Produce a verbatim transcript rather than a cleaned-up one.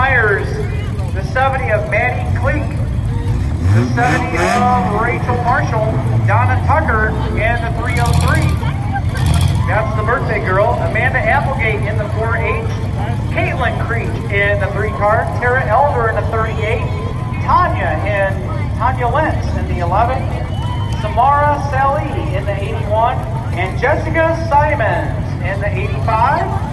Myers, the seventy of Maddie Cleek, the seventy of Rachel Marshall, Donna Tucker, and the three oh three. That's the birthday girl. Amanda Applegate in the four H, Caitlin Creek in the three car, Tara Elder in the thirty-eight, Tanya and Tanya Lentz in the eleven, Samara Sally in the eighty-one, and Jessica Simons in the eighty-five.